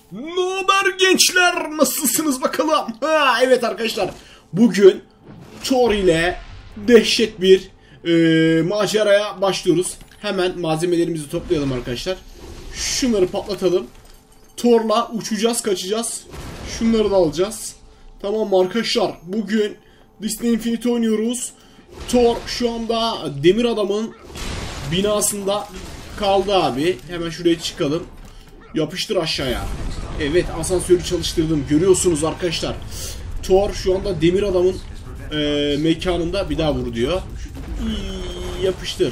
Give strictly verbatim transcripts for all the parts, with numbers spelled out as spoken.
Naber gençler, nasılsınız bakalım? Ha, evet arkadaşlar, bugün Thor ile dehşet bir e, maceraya başlıyoruz. Hemen malzemelerimizi toplayalım arkadaşlar. Şunları patlatalım. Thor'la uçacağız, kaçacağız. Şunları da alacağız. Tamam arkadaşlar, bugün Disney Infinity oynuyoruz. Thor şu anda Demir Adam'ın binasında kaldı abi. Hemen şuraya çıkalım. Yapıştır aşağıya. Evet, asansörü çalıştırdım. Görüyorsunuz arkadaşlar. Thor şu anda Demir Adam'ın e, mekanında. Bir daha vur diyor. İyi, yapıştır.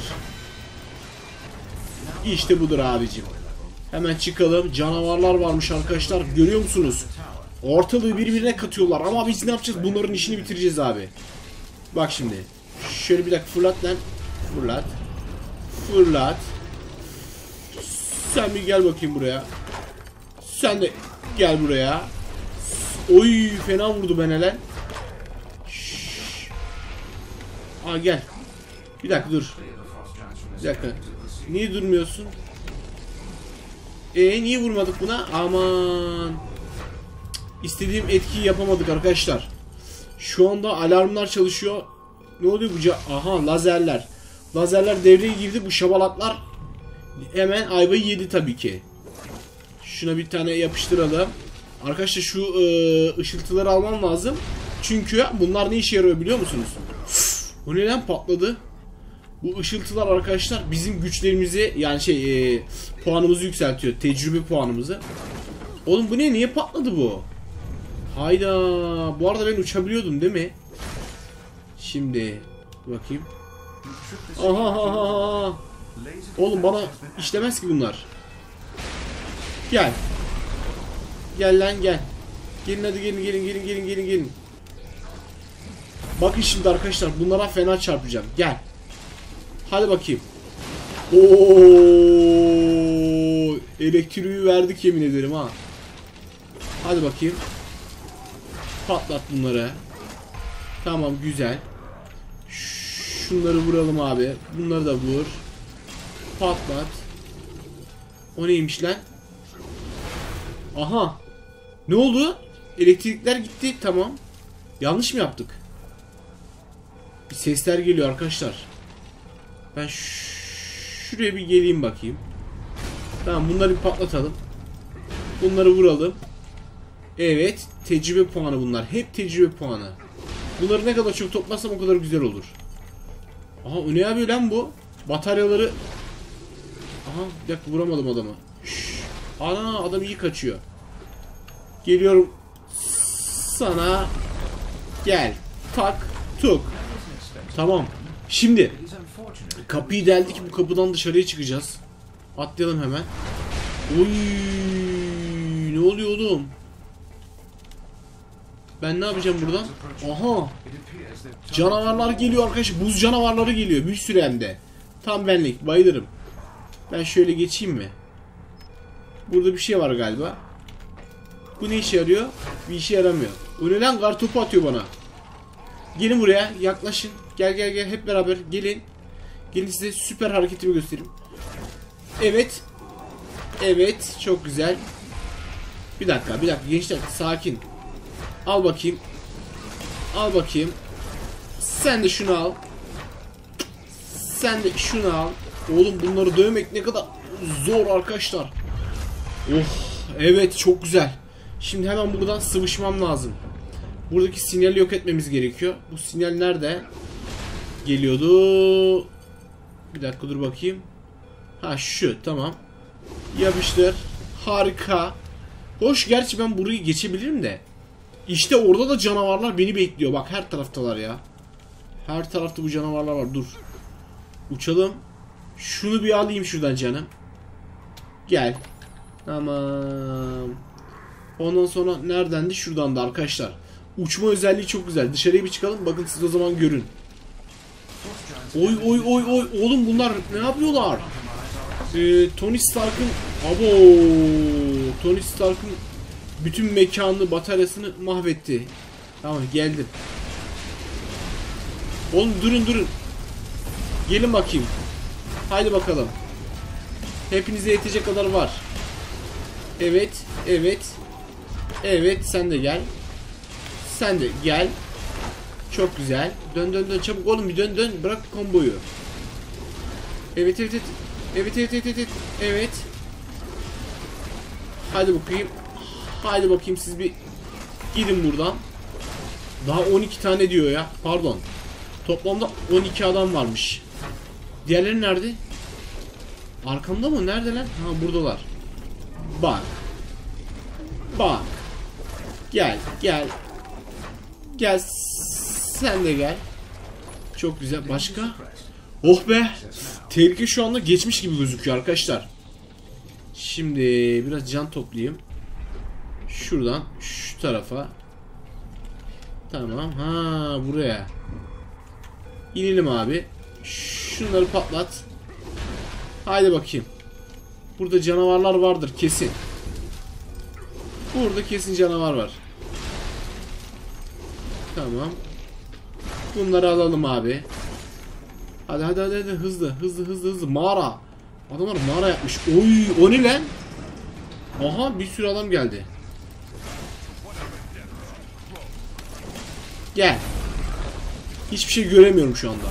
İşte budur abicim. Hemen çıkalım. Canavarlar varmış arkadaşlar. Görüyor musunuz? Ortalığı birbirine katıyorlar. Ama biz ne yapacağız? Bunların işini bitireceğiz abi. Bak şimdi. Şöyle bir dakika fırlat lan. Fırlat. Fırlat. Sen bir gel bakayım buraya. Sen de gel buraya. Oy, fena vurdu bana lan. Aa, gel. Bir dakika dur. Bir dakika. Niye durmuyorsun? Ee niye vurmadık buna? Aman. İstediğim etkiyi yapamadık arkadaşlar. Şu anda alarmlar çalışıyor. Ne oluyor bu? Aha, lazerler. Lazerler devreye girdi. Bu şabalaklar hemen ayvayı yedi tabii ki. Şuna bir tane yapıştıralım. Arkadaşlar şu e, ışıltıları almam lazım. Çünkü bunlar ne işe yarıyor biliyor musunuz? Bu neden patladı? Bu ışıltılar arkadaşlar bizim güçlerimizi, yani şey e, puanımızı yükseltiyor. Tecrübe puanımızı. Oğlum bu ne? Niye patladı bu? Hayda. Bu arada ben uçabiliyordum değil mi? Şimdi bakayım. Aha aha aha. Oğlum bana işlemez ki bunlar. Gel. Gel lan gel. Gelin hadi, gelin gelin gelin gelin gelin gelin. Bakın şimdi arkadaşlar, bunlara fena çarpacağım. Gel. Hadi bakayım. Oo! Elektriği verdik yemin ederim ha. Hadi bakayım. Patlat bunları. Tamam, güzel. Şunları vuralım abi. Bunları da vur. Patlat. O neymiş lan? Aha. Ne oldu? Elektrikler gitti. Tamam. Yanlış mı yaptık? Bir sesler geliyor arkadaşlar. Ben şuraya bir geleyim bakayım. Tamam, bunları bir patlatalım. Bunları vuralım. Evet. Tecrübe puanı bunlar. Hep tecrübe puanı. Bunları ne kadar çok toplarsam o kadar güzel olur. Aha, o ne yapıyor lan bu? Bataryaları. Aha, bir dakika, vuramadım adamı. Şşş. Ana, adam iyi kaçıyor. Geliyorum sana. Gel. Tak. Tuk. Tamam. Şimdi kapıyı deldik. Bu kapıdan dışarıya çıkacağız. Atlayalım hemen. Oy, ne oluyor oğlum? Ben ne yapacağım buradan? Aha. Canavarlar geliyor arkadaşlar. Buz canavarları geliyor. Bir sürü hem de. Tam benlik. Bayılırım. Ben şöyle geçeyim mi? Burada bir şey var galiba. Bu ne işe yarıyor? Bir işe yaramıyor. O ne lan? Kartopu atıyor bana. Gelin buraya. Yaklaşın. Gel gel gel. Hep beraber gelin. Gelin, size süper hareketimi göstereyim. Evet. Evet. Çok güzel. Bir dakika. Bir dakika. Gençler sakin. Al bakayım. Al bakayım. Sen de şunu al. Sen de şunu al. Oğlum bunları dövmek ne kadar zor arkadaşlar. Oh, evet, çok güzel. Şimdi hemen buradan sıvışmam lazım. Buradaki sinyali yok etmemiz gerekiyor. Bu sinyal nerede? Geliyordu. Bir dakika dur bakayım. Ha, şu, tamam. Yapıştır. Harika. Hoş, gerçi ben burayı geçebilirim de. İşte orada da canavarlar beni bekliyor. Bak, her taraftalar ya. Her tarafta bu canavarlar var. Dur. Uçalım. Şunu bir alayım şuradan canım. Gel. Tamam. Ondan sonra neredendi? Şuradan da arkadaşlar. Uçma özelliği çok güzel. Dışarıya bir çıkalım. Bakın siz o zaman görün. Oy oy oy oy. Oğlum bunlar ne yapıyorlar? Ee, Tony Stark'ın abo Tony Stark'ın bütün mekanını, bataryasını mahvetti. Tamam, geldim. Oğlum durun durun. Gelin bakayım. Haydi bakalım. Hepinize yetecek kadar var. Evet. Evet. Evet. Sen de gel. Sen de gel. Çok güzel. Dön dön dön. Çabuk oğlum bir dön dön. Bırak komboyu. Evet evet evet. Evet evet evet evet. Evet. Hadi bakayım. Hadi bakayım siz bir gidin buradan. Daha on iki tane diyor ya. Pardon. Toplamda on iki adam varmış. Diğerleri nerede? Arkamda mı? Neredeler? Ha buradalar. Bak. Bak. Gel gel. Gel. Sen de gel. Çok güzel. Başka? Oh be. Tehlike şu anda geçmiş gibi gözüküyor arkadaşlar. Şimdi biraz can toplayayım. Şuradan şu tarafa. Tamam. Ha buraya. İnelim abi. Şunları patlat. Haydi bakayım. Burada canavarlar vardır kesin. Burada kesin canavar var. Tamam. Bunları alalım abi. Hadi hadi hadi, hadi. Hızlı hızlı hızlı hızlı. Mağara. Adamlar mağara yapmış. Oy o ne lan? Aha bir sürü adam geldi. Gel. Hiçbir şey göremiyorum şu anda.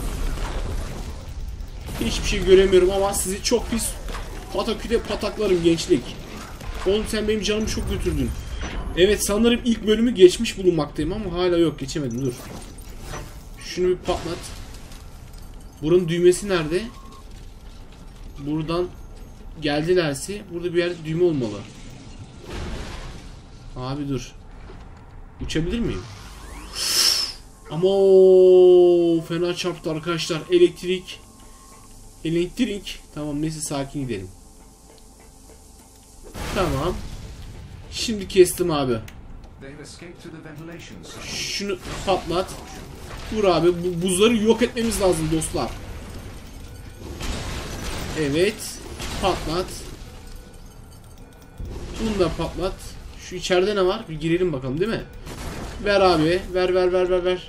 Hiçbir şey göremiyorum ama sizi çok pis pataküte pataklarım gençlik. Oğlum sen benim canımı çok götürdün. Evet sanırım ilk bölümü geçmiş bulunmaktayım ama hala yok geçemedim dur. Şunu bir patlat. Buranın düğmesi nerede? Buradan geldilerse burada bir yerde düğme olmalı. Abi dur. Uçabilir miyim? Ama o fena çarptı arkadaşlar. Elektrik. Elektrik. Tamam neyse sakin gidelim. Tamam. Şimdi kestim abi. Şunu patlat. Vur abi. Bu buzları yok etmemiz lazım dostlar. Evet. Patlat. Bunu da patlat. Şu içeride ne var? Bir girelim bakalım değil mi? Ver abi. Ver ver ver ver ver.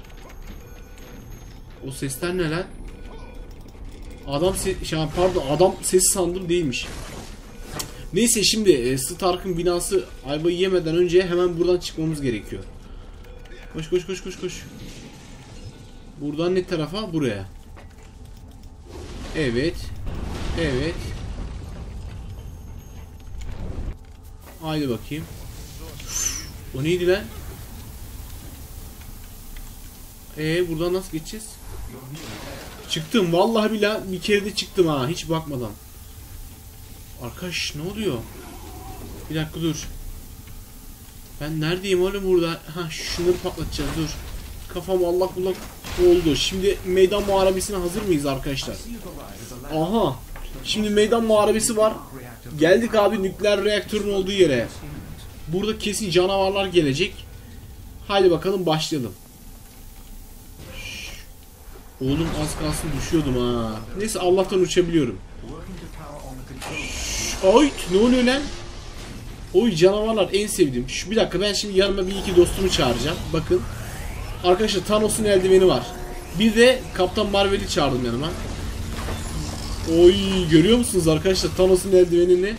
O sesler ne lan? Adam ses... Pardon adam sesi sandım değilmiş. Neyse şimdi e, Stark'ın binası ayvayı yemeden önce hemen buradan çıkmamız gerekiyor. Koş koş koş koş koş. Buradan ne tarafa? Buraya. Evet. Evet. Haydi bakayım. O neydi lan? Ee buradan nasıl geçeceğiz? Çıktım. Vallahi billahi bir kere de çıktım ha. Hiç bakmadan. Arkadaş ne oluyor? Bir dakika dur. Ben neredeyim oğlum burada? Ha şunları patlatacağız dur. Kafam allak bullak oldu. Şimdi meydan muharebesine hazır mıyız arkadaşlar? Aha. Şimdi meydan muharebesi var. Geldik abi nükleer reaktörün olduğu yere. Burada kesin canavarlar gelecek. Haydi bakalım başlayalım. Oğlum az kalsın düşüyordum ha. Neyse Allah'tan uçabiliyorum. Oy ne oluyor lan? Oy canavarlar en sevdiğim. Şu bir dakika ben şimdi yanıma bir iki dostumu çağıracağım. Bakın. Arkadaşlar Thanos'un eldiveni var. Bir de Kaptan Marvel'i çağırdım yanıma. Oy görüyor musunuz arkadaşlar Thanos'un eldivenini?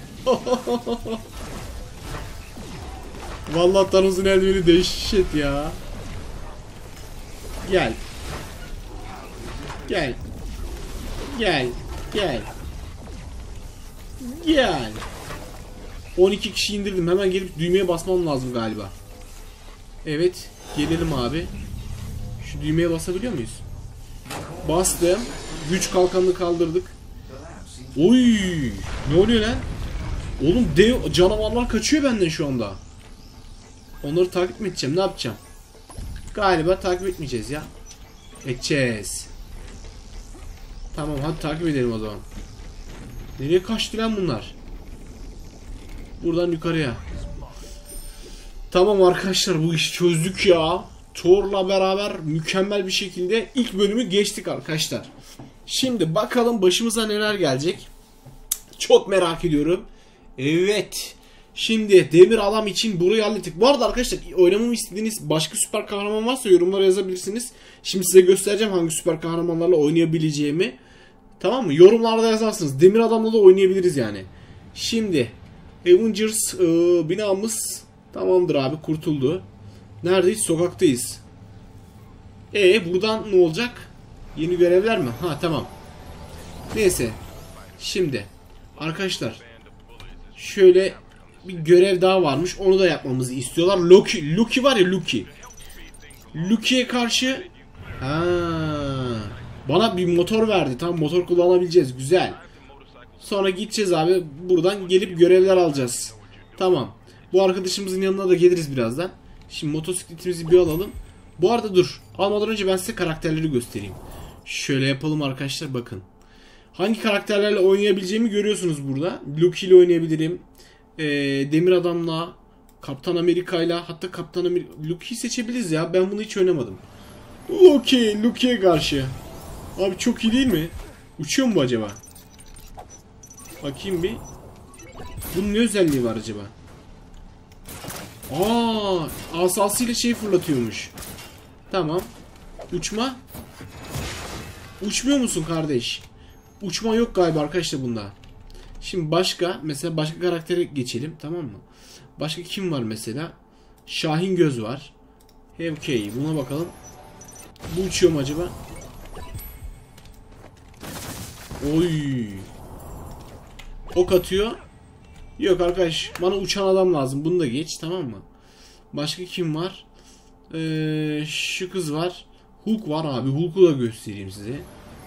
Vallahi Thanos'un eldiveni dehşet ya. Gel. Gel. Gel. Gel. Gel. on iki kişi indirdim. Hemen gelip düğmeye basmam lazım galiba. Evet. Gelelim abi. Şu düğmeye basabiliyor muyuz? Bastım. Güç kalkanını kaldırdık. Oy! Ne oluyor lan? Oğlum dev canavarlar kaçıyor benden şu anda. Onları takip mi edeceğim? Ne yapacağım? Galiba takip etmeyeceğiz ya. Edeceğiz. Tamam hadi takip edelim o zaman. Nereye kaçtı lan bunlar? Buradan yukarıya. Tamam arkadaşlar bu işi çözdük ya. Thor'la beraber mükemmel bir şekilde ilk bölümü geçtik arkadaşlar. Şimdi bakalım başımıza neler gelecek. Çok merak ediyorum. Evet. Şimdi demir adam için burayı hallettik. Bu arada arkadaşlar oynamamı istediğiniz başka süper kahraman varsa yorumlara yazabilirsiniz. Şimdi size göstereceğim hangi süper kahramanlarla oynayabileceğimi. Tamam mı? Yorumlarda yazarsınız. Demir adamla da oynayabiliriz yani. Şimdi Avengers e, binamız tamamdır abi, kurtuldu. Neredeyiz? Sokaktayız. E buradan ne olacak? Yeni görevler mi? Ha tamam. Neyse. Şimdi arkadaşlar şöyle bir görev daha varmış. Onu da yapmamızı istiyorlar. Loki, Loki var ya Loki. Loki'ye karşı ha, bana bir motor verdi. Tam motor kullanabileceğiz. Güzel. Sonra gideceğiz abi. Buradan gelip görevler alacağız. Tamam. Bu arkadaşımızın yanına da geliriz birazdan. Şimdi motosikletimizi bir alalım. Bu arada dur. Almadan önce ben size karakterleri göstereyim. Şöyle yapalım arkadaşlar, bakın. Hangi karakterlerle oynayabileceğimi görüyorsunuz burada. Loki ile oynayabilirim. Ee, Demir Adam'la, Kaptan Amerika'yla, hatta Kaptan Amerika... Loki'yi seçebiliriz ya. Ben bunu hiç oynamadım. Loki, Loki'ye karşı. Abi çok iyi değil mi? Uçuyor mu bu acaba? Bakayım bir. Bunun ne özelliği var acaba? Aa, asasıyla şey fırlatıyormuş. Tamam. Uçma. Uçmuyor musun kardeş? Uçma yok galiba arkadaşlar bunda. Şimdi başka, mesela başka karaktere geçelim, tamam mı? Başka kim var mesela? Şahin Göz var. Okey, buna bakalım. Bu uçuyor mu acaba? Oy. Ok atıyor. Yok arkadaş, bana uçan adam lazım. Bunu da geç, tamam mı? Başka kim var? Ee, şu kız var. Hulk var abi. Hulk'u da göstereyim size.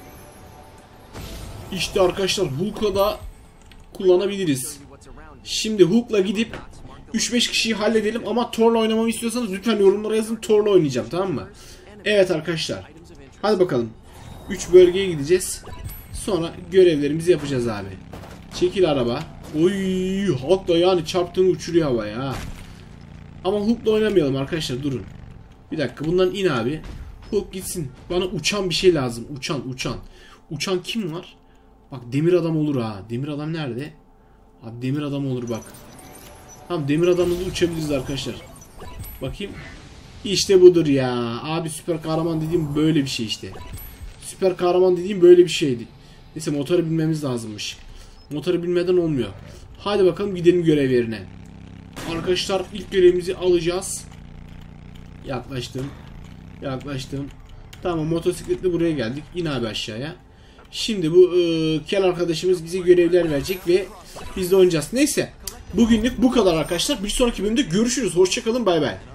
İşte arkadaşlar Hulk'u da kullanabiliriz. Şimdi Hulk'la gidip üç beş kişiyi halledelim ama Thor'la oynamamı istiyorsanız lütfen yorumlara yazın. Thor'la oynayacağım, tamam mı? Evet arkadaşlar. Hadi bakalım. üç bölgeye gideceğiz. Sonra görevlerimizi yapacağız abi. Çekil araba. Oy, hatta yani çarptığını uçuruyor havaya ha. Ama Hulk'la oynamayalım arkadaşlar, durun. Bir dakika, bundan in abi. Hulk gitsin. Bana uçan bir şey lazım. Uçan, uçan. Uçan kim var? Bak Demir Adam olur ha. Demir Adam nerede? Abi Demir Adam olur bak. Tamam, Demir Adam'la da uçabiliriz arkadaşlar. Bakayım. İşte budur ya. Abi süper kahraman dediğim böyle bir şey işte. Süper kahraman dediğim böyle bir şeydi. Neyse, motoru bilmemiz lazımmış. Motoru bilmeden olmuyor. Hadi bakalım gidelim görev yerine. Arkadaşlar ilk görevimizi alacağız. Yaklaştım. Yaklaştım. Tamam, motosikletle buraya geldik. İn abi aşağıya. Şimdi bu e, Kel arkadaşımız bize görevler verecek ve biz de oynayacağız. Neyse. Bugünlük bu kadar arkadaşlar. Bir sonraki bölümde görüşürüz. Hoşçakalın. Bay bay.